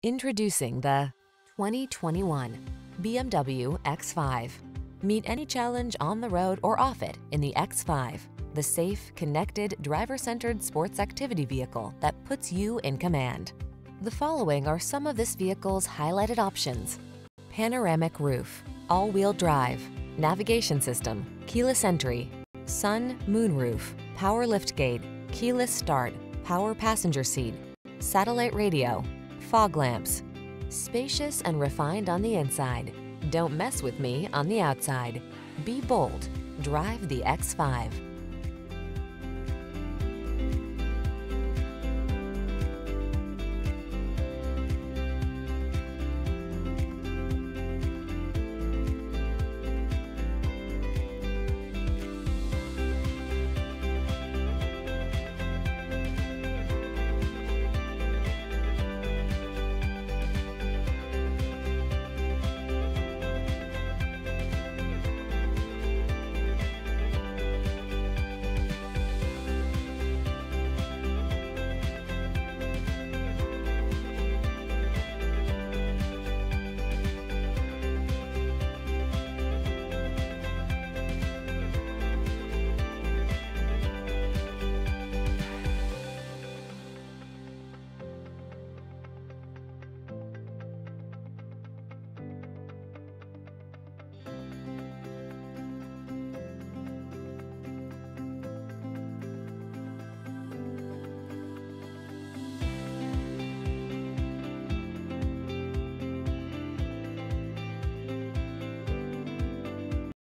Introducing the 2021 BMW X5. Meet any challenge on the road or off it in the X5, the safe, connected, driver-centered sports activity vehicle that puts you in command. The following are some of this vehicle's highlighted options: panoramic roof, all-wheel drive, navigation system, keyless entry, sun, moon roof, power liftgate, keyless start, power passenger seat, satellite radio, fog lamps. Spacious and refined on the inside. Don't mess with me on the outside. Be bold. Drive the X5.